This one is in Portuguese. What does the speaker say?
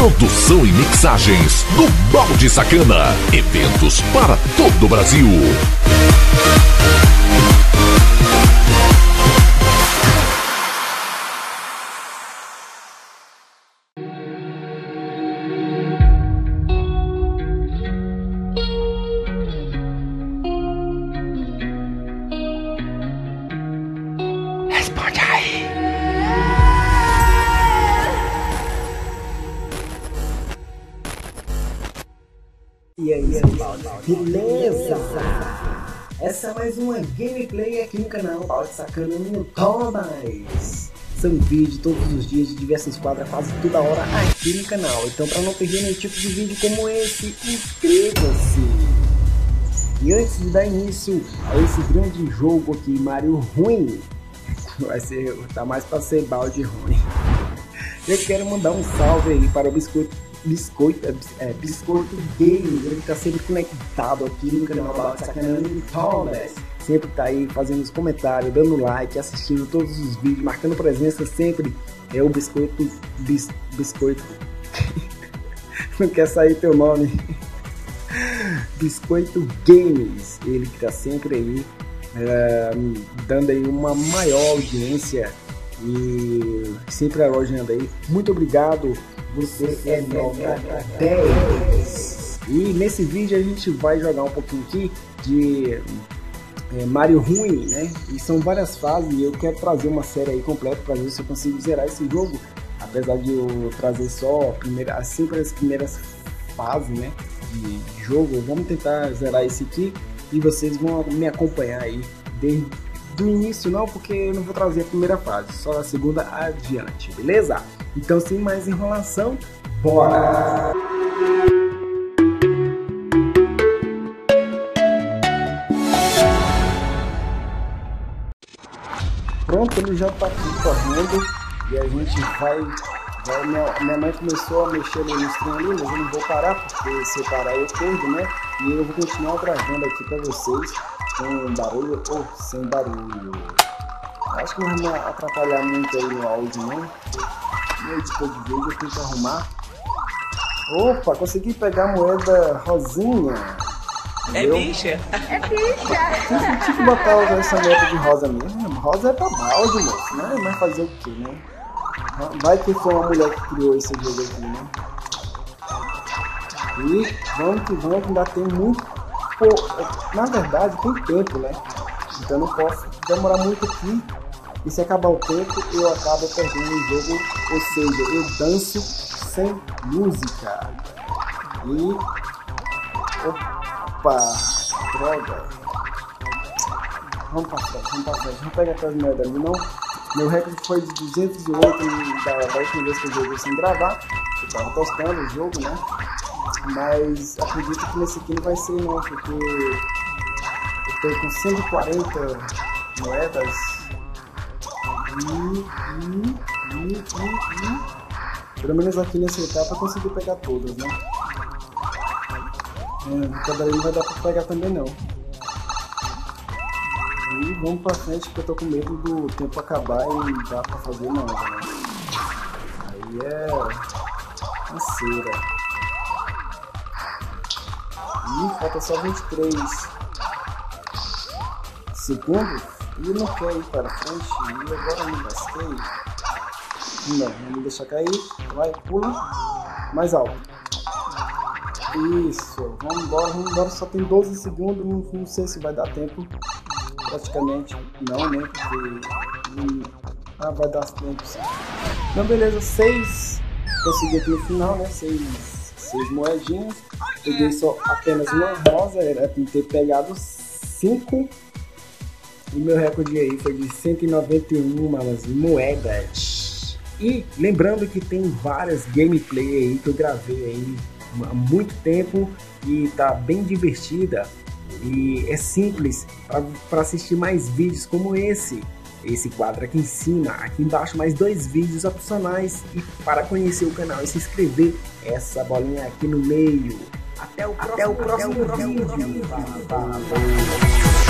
Produção e mixagens do Balde Sacana. Eventos para todo o Brasil. Responde aí. E aí, beleza? Essa é mais uma gameplay aqui no canal Balde Sacana no Thomas. São vídeos todos os dias de diversas quadras, quase toda hora aqui no canal. Então, para não perder nenhum tipo de vídeo como esse, inscreva-se. E antes de dar início a esse grande jogo aqui, Mario ruim, tá mais para ser balde ruim. Eu quero mandar um salve aí para o Biscoito Games. Ele tá sempre conectado aqui no canal Balde Sacana no Thomas. Sempre tá aí fazendo os comentários, dando like, assistindo todos os vídeos, marcando presença sempre. É o Biscoito. Não quer sair teu nome. Biscoito Games. Ele que tá sempre aí dando aí uma maior audiência e sempre elogiando aí. Muito obrigado, você é nota 10. E nesse vídeo a gente vai jogar um pouquinho aqui de Mario ruim, né? E são várias fases e eu quero trazer uma série aí completa para ver se eu consigo zerar esse jogo. Apesar de eu trazer só as 5 primeiras fases, né, de jogo, vamos tentar zerar esse aqui e vocês vão me acompanhar aí desde do início, não, porque eu não vou trazer a primeira fase, só a segunda adiante, beleza? Então, sem mais enrolação, bora! Pronto, ele já tá aqui correndo e a gente vai minha mãe começou a mexer ali no stream ali, mas eu não vou parar, porque se eu parar eu perdo, né? E eu vou continuar gravando aqui pra vocês com barulho ou sem barulho. Acho que não vai me atrapalhar muito aí no áudio, não. No editor de vídeo eu tenho que arrumar. Opa, consegui pegar a moeda rosinha. É bicha? É bicha! Tinha que botar essa moeda de rosa mesmo. Rosa é pra balde, moço, né? Mas fazer o que, né? Vai que foi uma mulher que criou esse jogo aqui, né? E vamos que vamos, ainda tem muito. Na verdade, tem tempo, né? Então não posso demorar muito aqui. E se acabar o tempo, eu acabo perdendo o jogo. Ou seja, eu danço sem música. E. Opa! Droga! Vamos pra frente. Vamos pegar aquelas moedas ali, não? Meu recorde foi de 208 da última vez que eu joguei sem gravar. Eu tava tostando o jogo, né? Mas acredito que nesse aqui não vai ser não, porque eu tô com 140 moedas. Pelo menos aqui nessa etapa eu consegui pegar todas, né? Cada aí não vai dar pra pegar também não. E vamos pra frente, porque eu tô com medo do tempo acabar e não dá pra fazer nada, né? Aí é uma cera. E falta só 23 segundos. E não quer ir para frente. E agora me lasquei. Não, vamos deixar cair. Vai, pula. Mais alto. Isso. Vamos embora. Só tem 12 segundos. Não sei se vai dar tempo. Praticamente não, né? Porque vai dar tempo sim. Então beleza, 6. Consegui aqui no final, né? 6 moedinhas. Peguei só apenas uma rosa, era pra ter pegado 5. E meu recorde aí foi de 191 moedas. E lembrando que tem várias gameplay aí que eu gravei aí há muito tempo e tá bem divertida. E é simples para assistir mais vídeos como esse quadro aqui em cima, aqui embaixo mais 2 vídeos opcionais e para conhecer o canal e se inscrever, essa bolinha aqui no meio. Até o próximo vídeo. Valeu.